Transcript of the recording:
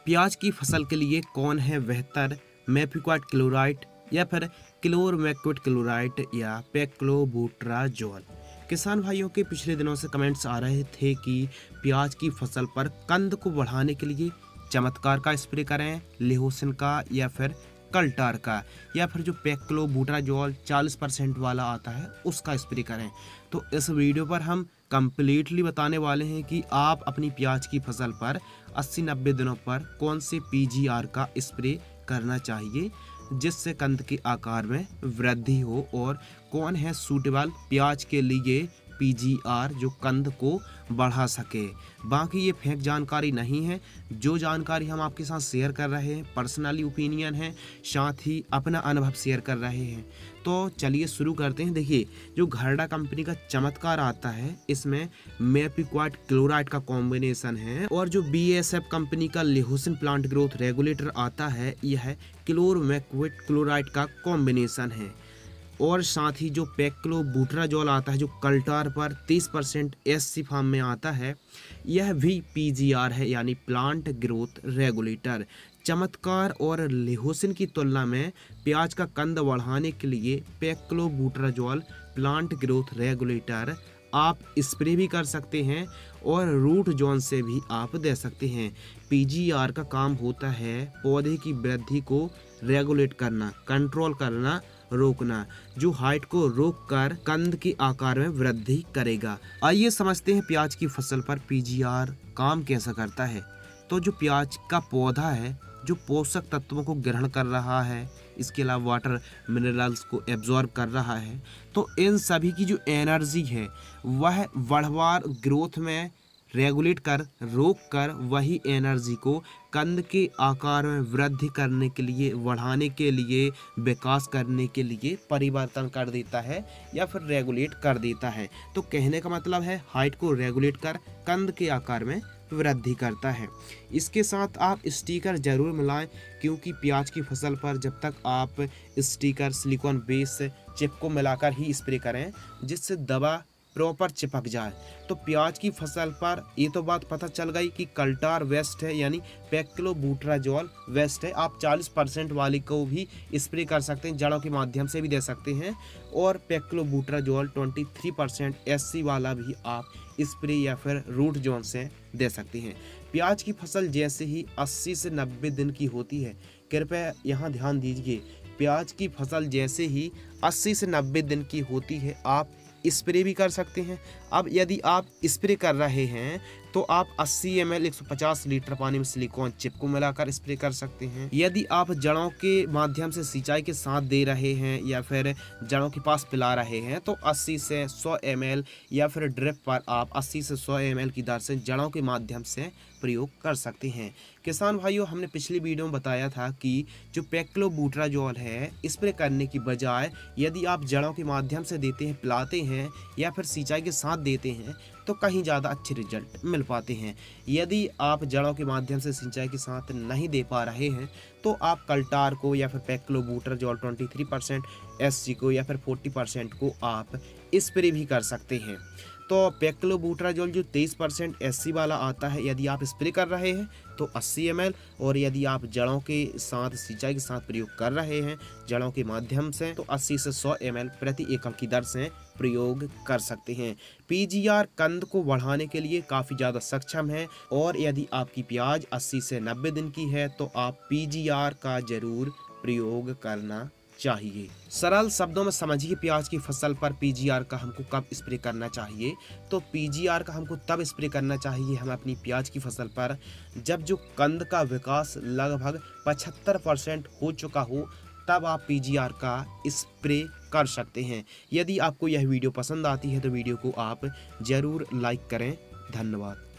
प्याज की फसल के लिए कौन है बेहतर, मेपिक्वाट क्लोराइड या फिर क्लोरमेक्विट क्लोराइड या पेक्लोबुटराजोल। किसान भाइयों के पिछले दिनों से कमेंट्स आ रहे थे कि प्याज की फसल पर कंद को बढ़ाने के लिए चमत्कार का स्प्रे करें, लिहोसिन का या फिर कल्टार का, या फिर जो पेक्लोबुटराजोल 40% वाला आता है उसका स्प्रे करें। तो इस वीडियो पर हम कंप्लीटली बताने वाले हैं कि आप अपनी प्याज की फसल पर 80-90 दिनों पर कौन से पीजीआर का स्प्रे करना चाहिए जिससे कंद के आकार में वृद्धि हो, और कौन है सूटेबल प्याज के लिए पीजीआर जो कंद को बढ़ा सके। बाकी ये फेक जानकारी नहीं है, जो जानकारी हम आपके साथ शेयर कर रहे हैं पर्सनली ओपिनियन है, साथ ही अपना अनुभव शेयर कर रहे हैं। तो चलिए शुरू करते हैं। देखिए, जो घरडा कंपनी का चमत्कार आता है इसमें मेपिक्वाट क्लोराइड का कॉम्बिनेशन है, और जो बीएसएफ कंपनी का लिहोसिन प्लांट ग्रोथ रेगुलेटर आता है यह क्लोरमेक्विट क्लोराइड का कॉम्बिनेशन है, और साथ ही जो पेक्लोबुटराजोल आता है जो कल्टार पर 30% एससी फॉर्म में आता है यह भी पीजीआर है, यानी प्लांट ग्रोथ रेगुलेटर। चमत्कार और लिहोसिन की तुलना में प्याज का कंद बढ़ाने के लिए पेक्लोबुटराजोल प्लांट ग्रोथ रेगुलेटर आप स्प्रे भी कर सकते हैं और रूट जोन से भी आप दे सकते हैं। पीजीआर का काम होता है पौधे की वृद्धि को रेगुलेट करना, कंट्रोल करना, रोकना, जो हाइट को रोककर कंद के आकार में वृद्धि करेगा। आइए समझते हैं प्याज की फसल पर पीजीआर काम कैसा करता है। तो जो प्याज का पौधा है जो पोषक तत्वों को ग्रहण कर रहा है, इसके अलावा वाटर मिनरल्स को एब्जॉर्ब कर रहा है, तो इन सभी की जो एनर्जी है वह बढ़वार ग्रोथ में रेगुलेट कर, रोक कर वही एनर्जी को कंद के आकार में वृद्धि करने के लिए, बढ़ाने के लिए, विकास करने के लिए परिवर्तन कर देता है या फिर रेगुलेट कर देता है। तो कहने का मतलब है हाइट को रेगुलेट कर कंद के आकार में वृद्धि करता है। इसके साथ आप स्टिकर जरूर मिलाएं, क्योंकि प्याज की फसल पर जब तक आप स्टिकर सिलिकॉन बेस चिप को मिलाकर ही स्प्रे करें जिससे दवा प्रॉपर चिपक जाए। तो प्याज की फसल पर ये तो बात पता चल गई कि कल्टार वेस्ट है, यानी पेक्लोबुटराजोल वेस्ट है। आप 40% वाली को भी स्प्रे कर सकते हैं, जड़ों के माध्यम से भी दे सकते हैं, और पेक्लोबुटराजोल 23% एससी वाला भी आप स्प्रे या फिर रूट जोन से दे सकते हैं। प्याज की फसल जैसे ही 80 से 90 दिन की होती है, कृपया यहाँ ध्यान दीजिए, प्याज की फसल जैसे ही 80 से 90 दिन की होती है आप स्प्रे भी कर सकते हैं। अब यदि आप स्प्रे कर रहे हैं तो आप 80 ml 150 लीटर पानी में सिलिकॉन चिप को मिलाकर स्प्रे कर सकते हैं। यदि आप जड़ों के माध्यम से सिंचाई के साथ दे रहे हैं या फिर जड़ों के पास पिला रहे हैं तो 80 से 100 ml या फिर ड्रिप पर आप 80 से 100 ml की दर से जड़ों के माध्यम से प्रयोग कर सकते हैं। किसान भाइयों, हमने पिछली वीडियो में बताया था कि जो पेक्लोबुटराजोल है स्प्रे करने की बजाय यदि आप जड़ों के माध्यम से देते हैं, पिलाते हैं या फिर सिंचाई के साथ देते हैं तो कहीं ज़्यादा अच्छे रिजल्ट मिल पाते हैं। यदि आप जड़ों के माध्यम से सिंचाई के साथ नहीं दे पा रहे हैं तो आप कल्टार को या फिर पेक्लोबुटराजोल 23% एससी को या फिर 40% को आप स्प्रे भी कर सकते हैं। तो पेक्लोबुटराजोल जो 23% एससी वाला आता है, यदि आप स्प्रे कर रहे हैं तो 80 ml, और यदि आप जड़ों के साथ सिंचाई के साथ प्रयोग कर रहे हैं जड़ों के माध्यम से तो 80 से 100 ml प्रति एकड़ की दर से प्रयोग कर सकते हैं। पीजीआर कंद को बढ़ाने के लिए काफ़ी ज़्यादा सक्षम है, और यदि आपकी प्याज 80 से 90 दिन की है तो आप पीजीआर का जरूर प्रयोग करना चाहिए। सरल शब्दों में समझिए, प्याज की फसल पर पीजीआर का हमको कब स्प्रे करना चाहिए। तो पीजीआर का हमको तब स्प्रे करना चाहिए हम अपनी प्याज की फसल पर जब जो कंद का विकास लगभग 75% हो चुका हो, तब आप पीजीआर का स्प्रे कर सकते हैं। यदि आपको यह वीडियो पसंद आती है तो वीडियो को आप ज़रूर लाइक करें। धन्यवाद।